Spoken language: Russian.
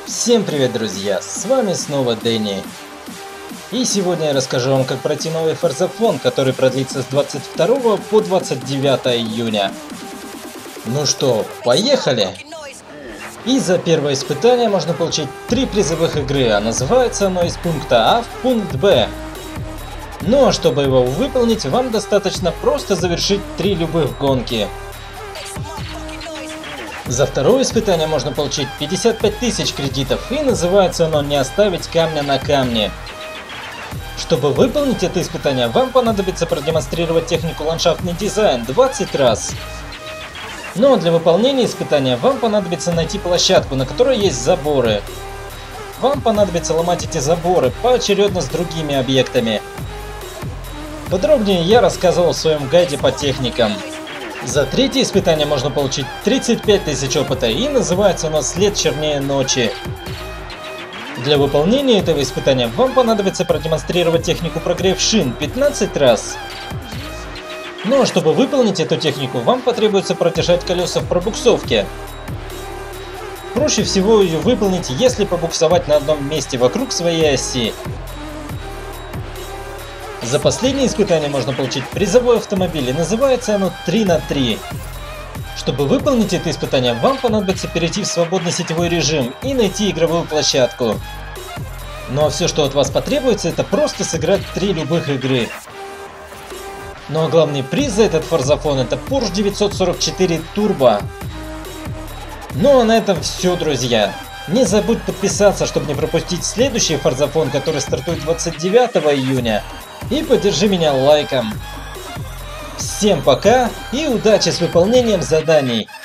Всем привет, друзья! С вами снова Дэнни. И сегодня я расскажу вам, как пройти новый Форзафон, который продлится с 22 по 29 июня. Ну что, поехали! И за первое испытание можно получить 3 призовых игры, а называется оно из пункта А в пункт Б. Ну а чтобы его выполнить, вам достаточно просто завершить 3 любых гонки. За второе испытание можно получить 55 тысяч кредитов, и называется оно «Не оставить камня на камне». Чтобы выполнить это испытание, вам понадобится продемонстрировать технику ландшафтный дизайн 20 раз. Но для выполнения испытания вам понадобится найти площадку, на которой есть заборы. Вам понадобится ломать эти заборы поочередно с другими объектами. Подробнее я рассказывал в своем гайде по техникам. За третье испытание можно получить 35 тысяч опыта, и называется оно «След чернее ночи». Для выполнения этого испытания вам понадобится продемонстрировать технику прогрев шин 15 раз. Ну а чтобы выполнить эту технику, вам потребуется продержать колеса в пробуксовке. Проще всего ее выполнить, если пробуксовать на одном месте вокруг своей оси. За последнее испытание можно получить призовой автомобиль, и называется оно 3 на 3. Чтобы выполнить это испытание, вам понадобится перейти в свободный сетевой режим и найти игровую площадку. Ну а все, что от вас потребуется, это просто сыграть 3 любых игры. Ну а главный приз за этот Форзафон — это Porsche 944 Turbo. Ну а на этом все, друзья. Не забудь подписаться, чтобы не пропустить следующий Форзафон, который стартует 29 июня. И поддержи меня лайком. Всем пока и удачи с выполнением заданий.